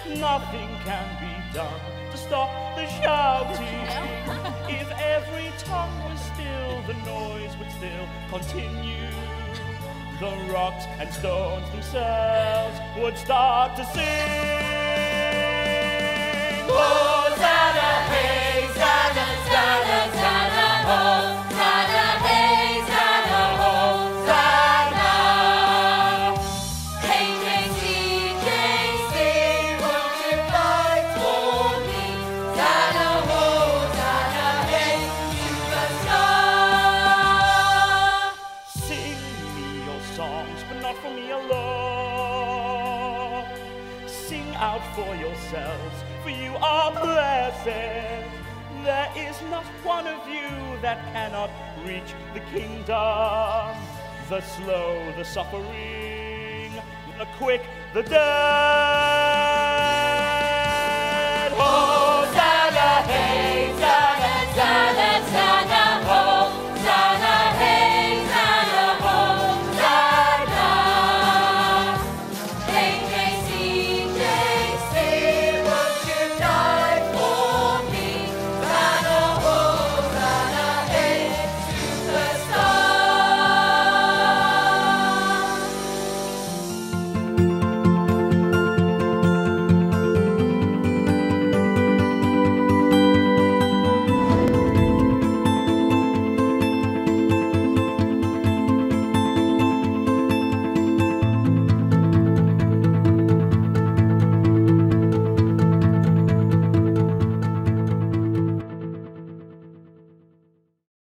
Nothing can be done to stop the shouting. If every tongue was still, the noise would still continue. The rocks and stones themselves would start to sing. Hosanna, hey, Zana, Zana, Zana, Hosanna, hey, Zana, Hosanna. Hey, JC, won't you fight for me? Zana, Hosanna, hey, superstar. Sing me your songs, but not for me alone. Sing out for yourselves, for you are blessed. There is not one of you that cannot reach the kingdom. The slow, the suffering, the quick, the dead.